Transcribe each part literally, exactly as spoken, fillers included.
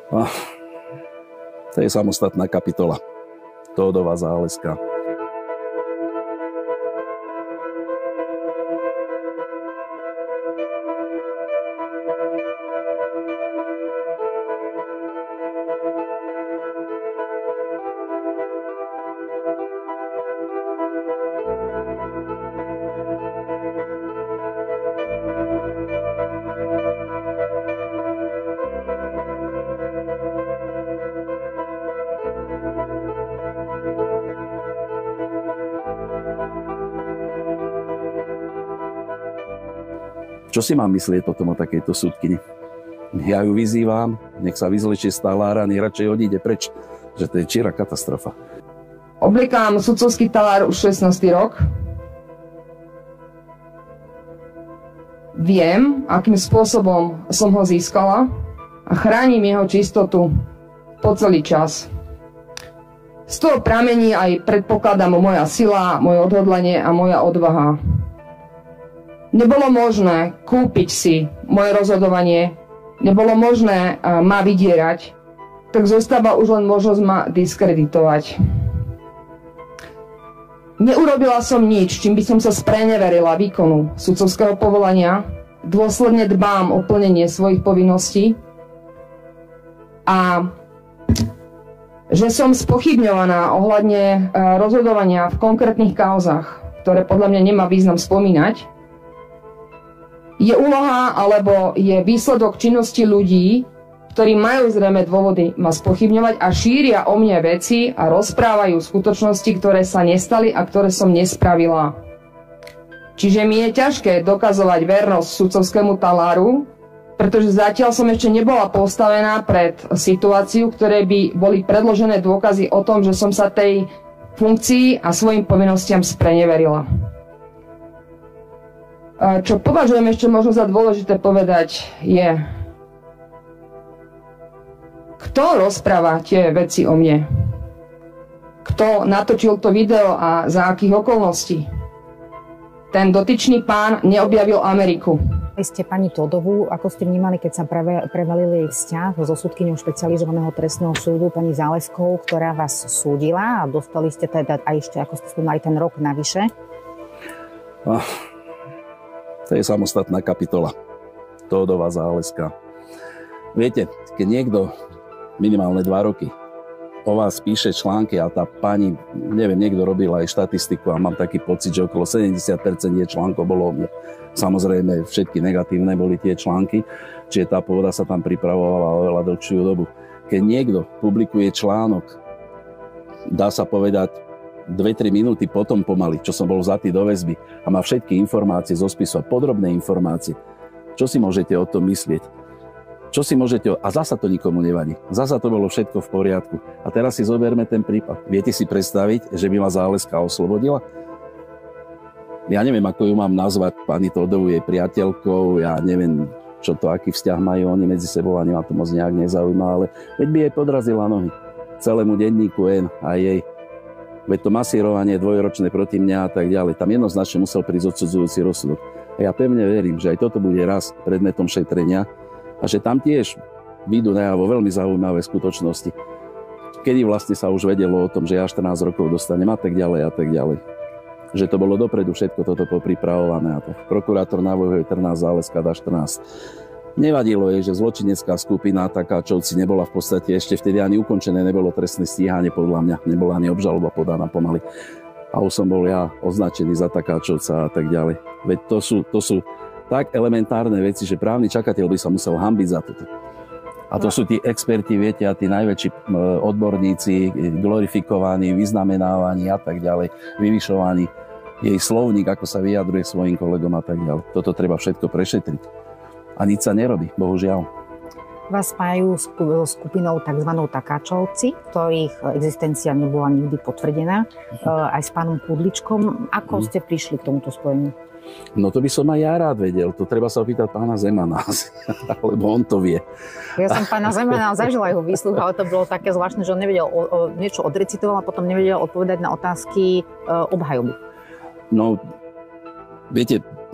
Oh, to je samostatná kapitola. Tódova Záleska. Čo si mám myslieť potom o takejto súdkyni? Ja ju vyzývam, nech sa vyzlečie z talára, nech radšej odíde preč, že to je čirá katastrofa. Oblikám sudcovský talár už šestnásty rok. Viem, akým spôsobom som ho získala a chránim jeho čistotu po celý čas. Z toho pramení aj predpokladám moja sila, moje odhodlanie a moja odvaha. Nebolo možné kúpiť si moje rozhodovanie, nebolo možné ma vydierať, tak zostáva už len možnosť ma diskreditovať. Neurobila som nič, čím by som sa spreneverila výkonu sudcovského povolania, dôsledne dbám o plnenie svojich povinností a že som spochybňovaná ohľadne rozhodovania v konkrétnych kauzach, ktoré podľa mňa nemá význam spomínať, je úloha alebo je výsledok činnosti ľudí, ktorí majú zrejme dôvody ma spochybňovať a šíria o mne veci a rozprávajú skutočnosti, ktoré sa nestali a ktoré som nespravila. Čiže mi je ťažké dokazovať vernosť sudcovskému taláru, pretože zatiaľ som ešte nebola postavená pred situáciu, ktoré by boli predložené dôkazy o tom, že som sa tej funkcii a svojim povinnostiam spreneverila. Čo považujem ešte možno za dôležité povedať je, kto rozpráva tie veci o mne? Kto natočil to video a za akých okolností? Ten dotyčný pán neobjavil Ameriku. Vy ste pani Tódovú, ako ste vnímali, keď sa prevalil jej vzťah so súdkyňou špecializovaného trestného súdu pani Záleskou, ktorá vás súdila a dostali ste teda aj ešte, ako ste spomínali, ten rok navyše? Oh. To je samostatná kapitola. Tódova Záleska. Viete, keď niekto minimálne dva roky o vás píše články a tá pani, neviem, niekto robil aj štatistiku a mám taký pocit, že okolo sedemdesiat percent je článkov bolo o mne. Samozrejme, všetky negatívne boli tie články, čiže tá pôvoda sa tam pripravovala oveľa dlhšiu dobu. Keď niekto publikuje článok, dá sa povedať, dve tri minúty potom pomaly, čo som bol vzatý do väzby a má všetky informácie zo spisu a podrobné informácie. Čo si môžete o tom myslieť? Čo si môžete... O... A zasa to nikomu nevadí. Zasa to bolo všetko v poriadku. A teraz si zoberme ten prípad. Viete si predstaviť, že by ma Záleska oslobodila? Ja neviem, ako ju mám nazvať, pani Tódovú jej priateľkou, ja neviem, čo to, aký vzťah majú oni medzi sebou, ani ma to moc nejak nezaujíma, ale veď by jej podrazila nohy. Celému denníku N a jej. Veď to masírovanie dvojročné proti mňa a tak ďalej. Tam jednoznačne musel prísť odsudzujúci rozsudok. A ja pevne verím, že aj toto bude raz predmetom šetrenia a že tam tiež vyjdú najavo veľmi zaujímavé skutočnosti. Kedy vlastne sa už vedelo o tom, že ja štrnásť rokov dostanem a tak ďalej a tak ďalej. Že to bolo dopredu všetko toto popripravované a tak. Prokurátor navrhuje trnásť, Záleska dá štrnásť. Nevadilo jej, že zločinecká skupina Takáčovci nebola v podstate ešte vtedy ani ukončené, nebolo trestné stíhanie podľa mňa, nebola ani obžaloba podaná pomaly. A už som bol ja označený za Takáčovca a tak ďalej. Veď to sú, to sú tak elementárne veci, že právny čakateľ by sa musel hanbiť za toto. A to sú tí experti, viete, a tí najväčší odborníci, glorifikovaní, vyznamenávaní a tak ďalej, vyvyšovaní. Jej slovník, ako sa vyjadruje svojim kolegom a tak ďalej. Toto treba všetko prešetriť. A nič sa nerobí, bohužiaľ. Vás spájajú s skupinou tzv. Takáčovci, ktorých existencia nebola nikdy potvrdená, uh-huh. aj s pánom Kudličkom. Ako uh-huh. ste prišli k tomuto spojeniu? No to by som aj ja rád vedel. To treba sa opýtať pána Zemana, lebo on to vie. Ja som pána Zemana zažila jeho výsluch, ale to bolo také zvláštne, že on nevedel, o, o, niečo odrecitoval a potom nevedel odpovedať na otázky e, obhajoby. No, viete,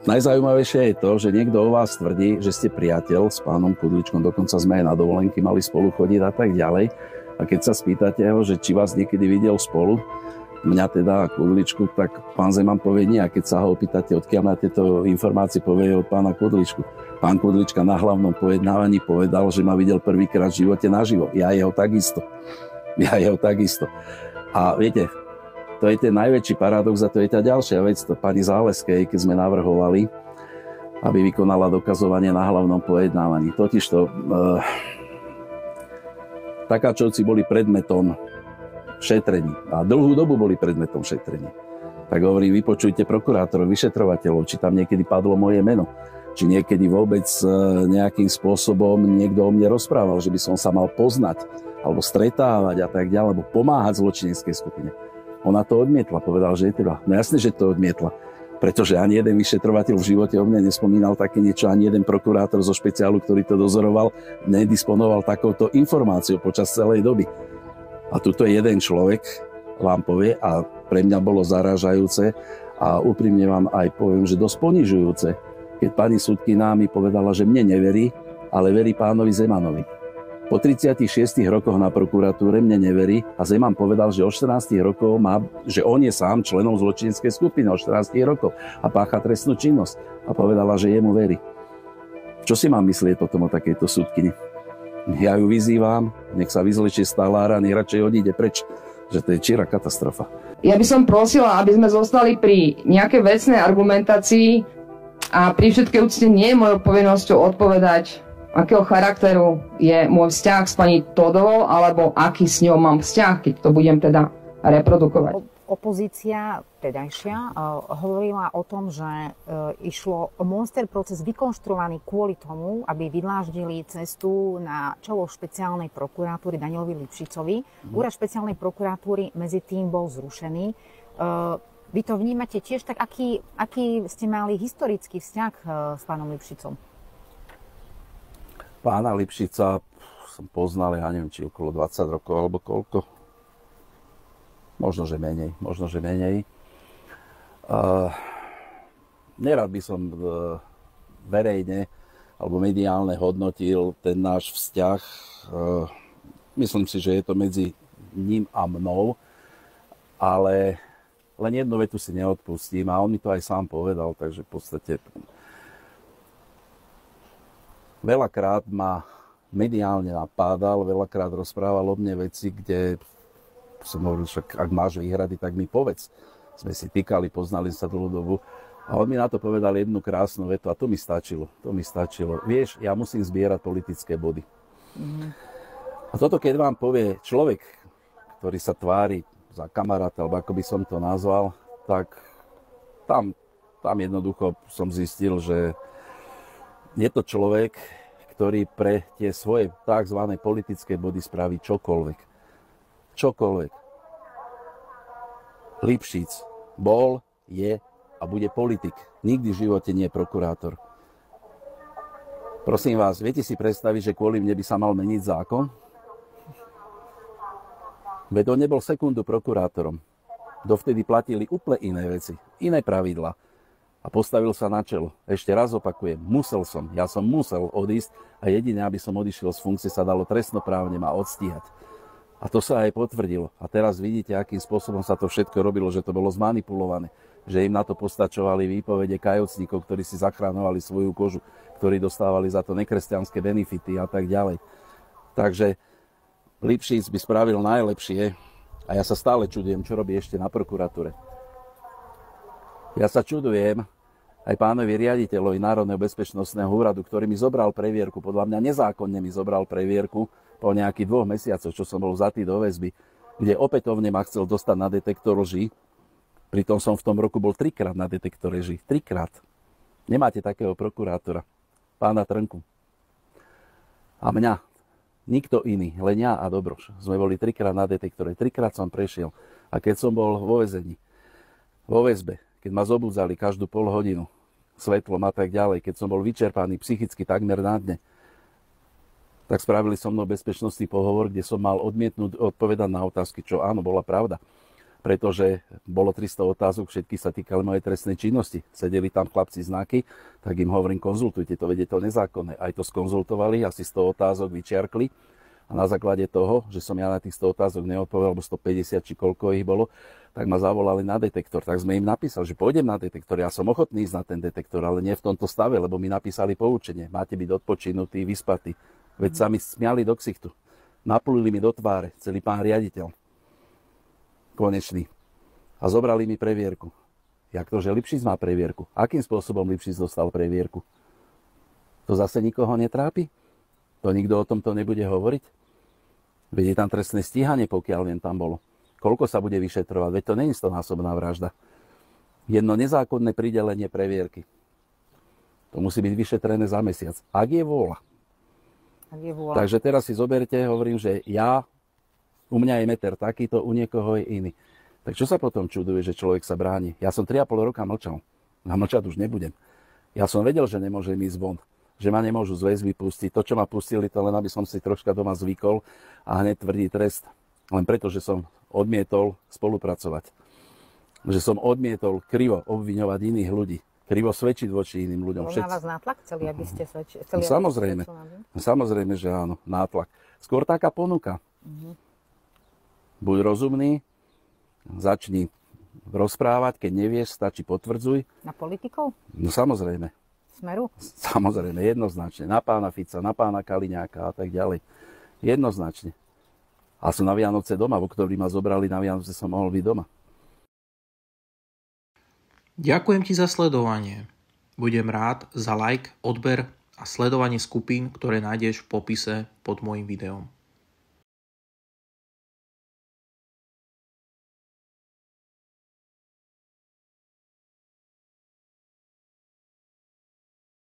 Najzaujímavejšie je to, že niekto o vás tvrdí, že ste priateľ s pánom Kudličkom, dokonca sme aj na dovolenky mali spolu chodiť a tak ďalej. A keď sa spýtate ho, že či vás niekedy videl spolu, mňa teda Kudličku, tak pán Zeman povie nie. A keď sa ho opýtate, odkiaľ na tieto informácie, povie od pána Kudličku. Pán Kudlička na hlavnom pojednávaní povedal, že ma videl prvýkrát v živote naživo. Ja jeho takisto. Ja jeho takisto. A viete, to je ten najväčší paradox a to je tá ďalšia vec. To pani Záleskej, keď sme navrhovali, aby vykonala dokazovanie na hlavnom pojednávaní. Totižto e, Takáčovci boli predmetom šetrení. A dlhú dobu boli predmetom šetrení. Tak hovorím, vypočujte prokurátorov, vyšetrovateľov, či tam niekedy padlo moje meno. Či niekedy vôbec e, nejakým spôsobom niekto o mne rozprával, že by som sa mal poznať, alebo stretávať a tak ďalej, alebo pomáhať zločineckej skupine. Ona to odmietla, povedal, že je teda. No jasne, že to odmietla. Pretože ani jeden vyšetrovateľ v živote o mne nespomínal také niečo, ani jeden prokurátor zo špeciálu, ktorý to dozoroval, nedisponoval takouto informáciou počas celej doby. A tuto jeden človek vám povie, a pre mňa bolo zarážajúce a úprimne vám aj poviem, že dosť ponižujúce, keď pani sudkyná mi povedala, že mne neverí, ale verí pánovi Zemanovi. Po tridsiatich šiestich rokoch na prokuratúre mne neverí a Zeman povedal, že o štrnástich rokov má, že on je sám členom zločineckej skupiny o štrnástich rokoch a pácha trestnú činnosť. A povedala, že jemu verí. Čo si mám myslieť potom o takejto sudkyni? Ja ju vyzývam, nech sa vyzlečie z talára, nech radšej odíde preč, že to je čirá katastrofa. Ja by som prosila, aby sme zostali pri nejakej vecnej argumentácii a pri všetkej úcte nie je mojou povinnosťou odpovedať, akého charakteru je môj vzťah s pani Todovou, alebo aký s ňou mám vzťah, keď to budem teda reprodukovať. Opozícia tedajšia uh, hovorila o tom, že uh, išlo o monster proces vykonštruovaný kvôli tomu, aby vydláždili cestu na čelo špeciálnej prokuratúry Danielovi Lipšicovi. Mm. Úrad špeciálnej prokuratúry medzi tým bol zrušený. Uh, vy to vnímate tiež tak, aký, aký ste mali historický vzťah uh, s pánom Lipšicom? Pána Lipšica som poznal, ja neviem, či okolo dvadsať rokov, alebo koľko. Možno, že menej. Možno, že menej. Uh, nerad by som uh, verejne alebo mediálne hodnotil ten náš vzťah. Uh, myslím si, že je to medzi ním a mnou, ale len jednu vetu si neodpustím a on mi to aj sám povedal, takže v podstate veľakrát ma mediálne napádal, veľakrát rozprával o mne veci, kde som hovoril, že ak máš výhrady, tak mi povedz. Sme si týkali, poznali sa dlhú dobu. A on mi na to povedal jednu krásnu vetu a to mi stačilo. To mi stačilo. Vieš, ja musím zbierať politické body. Mm. A toto, keď vám povie človek, ktorý sa tvári za kamaráta, alebo ako by som to nazval, tak tam, tam jednoducho som zistil, že je to človek, ktorý pre tie svoje tzv. Politické body spraví čokoľvek. Čokoľvek. Lipšic bol, je a bude politik. Nikdy v živote nie je prokurátor. Prosím vás, viete si predstaviť, že kvôli mne by sa mal meniť zákon? Veď on nebol sekundu prokurátorom. Dovtedy platili úplne iné veci, iné pravidlá. A postavil sa na čelo. Ešte raz opakujem, musel som, ja som musel odísť a jediné, aby som odišiel z funkcie, sa dalo trestnoprávne ma odstíhať. A to sa aj potvrdilo. A teraz vidíte, akým spôsobom sa to všetko robilo, že to bolo zmanipulované. Že im na to postačovali výpovede kajocníkov, ktorí si zachránovali svoju kožu, ktorí dostávali za to nekresťanské benefity a tak ďalej. Takže Lipšic by spravil najlepšie a ja sa stále čudujem, čo robí ešte na prokuratúre. Ja sa čudujem aj pánovi riaditeľovi Národného bezpečnostného úradu, ktorý mi zobral previerku, podľa mňa nezákonne mi zobral previerku po nejakých dvoch mesiacoch, čo som bol vzatý do väzby, kde opätovne ma chcel dostať na detektor lží. Pritom som v tom roku bol trikrát na detektore lží. Trikrát. Nemáte takého prokurátora. Pána Trnku. A mňa. Nikto iný. Len ja a Dobroš. Sme boli trikrát na detektore. Trikrát som prešiel. A keď som bol vo väzení, vo väzbe, keď ma zobudzali každú pol hodinu, svetlom a tak ďalej, keď som bol vyčerpaný psychicky takmer na dne, tak spravili so mnou bezpečnostný pohovor, kde som mal odmietnúť odpovedať na otázky, čo áno, bola pravda. pretože bolo tristo otázok, všetky sa týkali mojej trestnej činnosti. Sedeli tam chlapci znaky, tak im hovorím, konzultujte to, veď je to nezákonné. Aj to skonzultovali, asi sto otázok vyčiarkli a na základe toho, že som ja na tých sto otázok neodpovedal, alebo stopäťdesiat či koľko ich bolo, tak ma zavolali na detektor. Tak sme im napísali, že pôjdem na detektor. Ja som ochotný ísť na ten detektor, ale nie v tomto stave, lebo mi napísali poučenie. Máte byť odpočinutý, vyspatý. Veď sa mi smiali do ksichtu. Napluli mi do tváre, celý pán riaditeľ. Konečný. A zobrali mi previerku. Jak to, že Lipšic má previerku? Akým spôsobom Lipšic dostal previerku? To zase nikoho netrápi? To nikto o tomto nebude hovoriť? Veď je tam trestné stíhanie, pokiaľ len tam bolo. Koľko sa bude vyšetrovať? Veď to nie je stonásobná vražda. Jedno nezákonné pridelenie previerky. To musí byť vyšetrené za mesiac. Ak je vôľa. Ak je vôľa. Takže teraz si zoberte, hovorím, že ja, u mňa je meter takýto, u niekoho je iný. Tak čo sa potom čuduje, že človek sa bráni? Ja som tri a pol roka mlčal. A mlčať už nebudem. Ja som vedel, že nemôžem ísť von. Že ma nemôžu z väzby pustiť. To, čo ma pustili, to len aby som si troška doma zvykol a hneď tvrdý trest. Len preto, že som odmietol spolupracovať. Že som odmietol krivo obviňovať iných ľudí. Krivo svedčiť voči iným ľuďom. Bol na vás nátlak celý, aby ste svedčili? No, samozrejme. Samozrejme, že áno. Nátlak. Skôr taká ponuka. Uh-huh. Buď rozumný, začni rozprávať, keď nevieš, stačí potvrdzuj. Na politikov? No samozrejme. Smeru? Samozrejme, jednoznačne. Na pána Fica, na pána Kaliňáka a tak ďalej. Jednoznačne. A som na Vianoce doma, v oktobri ma zobrali, na Vianoce som mohol byť doma. Ďakujem ti za sledovanie. Budem rád za like, odber a sledovanie skupín, ktoré nájdeš v popise pod môjim videom.